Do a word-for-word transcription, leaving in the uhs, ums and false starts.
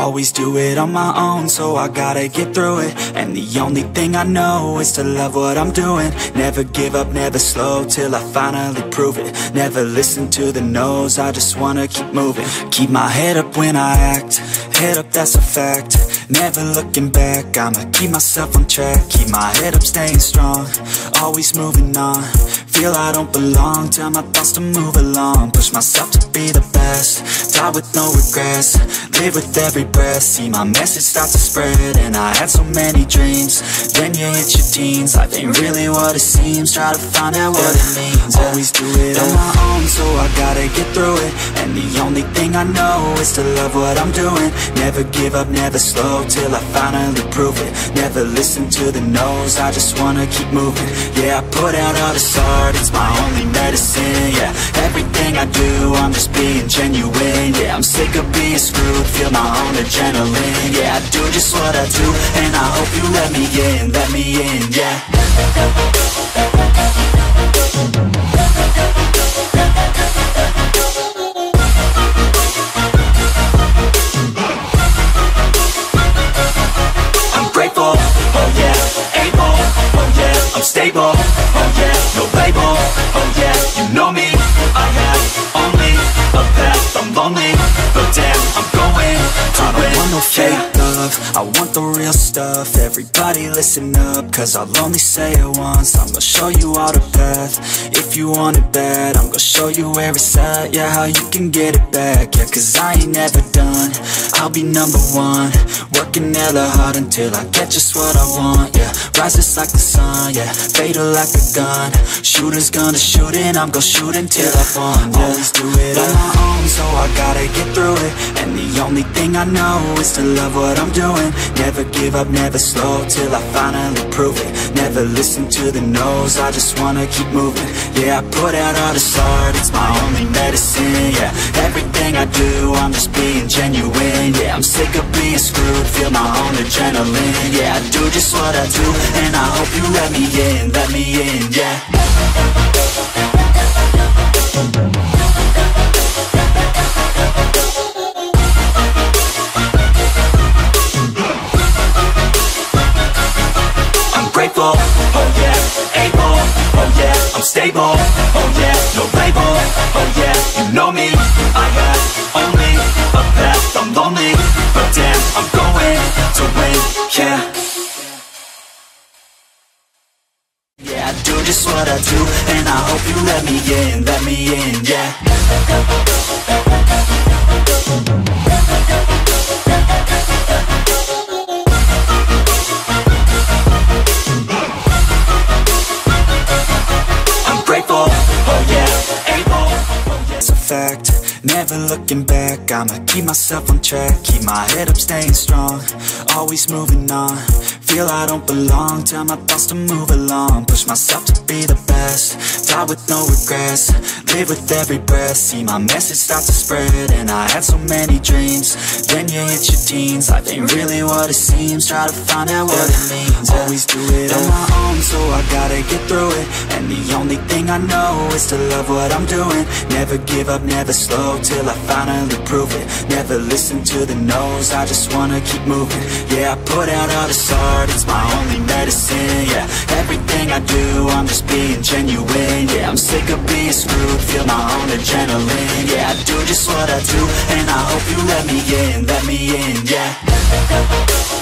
Always do it on my own, so I gotta get through it. And the only thing I know is to love what I'm doing. Never give up, never slow, till I finally prove it. Never listen to the no's, I just wanna keep moving. Keep my head up when I act, head up, that's a fact. Never looking back, I'ma keep myself on track. Keep my head up, staying strong, always moving on. Feel I don't belong, tell my thoughts to move along. Push myself to be the best, die with no regrets. Live with every breath, see my message start to spread. And I had so many dreams, then you hit your teens. Life ain't really what it seems, try to find out what it means. Always do it on my own, so I gotta get through it. And the only thing I know is to love what I'm doing. Never give up, never slow, till I finally prove it. Never listen to the no's, I just wanna keep moving. Yeah, I put out all this art, it's my only medicine. Yeah, everything I do, I'm just being genuine. Yeah, I'm sick of being screwed, feel my own adrenaline. Yeah, I do just what I do, and I hope you let me in, let me in, yeah. I'm grateful, oh yeah, able, oh yeah, I'm stable, oh yeah, no label, oh yeah, you know me, I have only a path, I'm lonely, but damn, I'm going to win. I don't want no fake love, I want the real stuff. Everybody listen up, cause I'll only say it once. I'm gonna show you all the path, if you want it bad. I'm gonna show you where it's at, yeah, how you can get it back. Yeah, cause I ain't never done, I'll be number one. Working hella hard until I get just what I want, yeah. Rises like the sun, yeah, fatal like a gun. Shooters gonna shoot and I'm gonna shoot until I won, yeah. Always do it on my own, so I gotta get through it. And the only thing I know is to love what I'm doing. Never give up, never slow, till I finally prove it. Never listen to the no's, I just wanna keep moving. Yeah, I put out all this art, it's my only medicine. Yeah, everything I do, I'm just being genuine. Yeah, I'm sick of being screwed, feel my own adrenaline. Yeah, I do just what I do, and I hope you let me in, let me in, yeah. Grateful, oh yeah, able, oh yeah, I'm stable, oh yeah, no label, oh yeah, you know me, I have only a path, I'm lonely, but damn, I'm going to win, yeah. Yeah, I do just what I do, and I hope you let me in, let me in, yeah. Fact, never looking back, I'ma keep myself on track. Keep my head up, staying strong, always moving on. Feel I don't belong, tell my thoughts to move along. Push myself to be the best, die with no regrets. Live with every breath, see my message start to spread. And I had so many dreams, then you hit your teens. Life ain't really what it seems, try to find out what it means. Always do it on my own, so I gotta get through it. And the only thing I know is to love what I'm doing. Never give up, never slow, till I finally prove it. Never listen to the no's, I just wanna keep moving. Yeah, I put out all this art, it's my only medicine. Yeah, everything I do, I'm just being genuine. Yeah, I'm sick of being screwed, feel my own adrenaline. Yeah, I do just what I do, and I hope you let me in, let me in, yeah.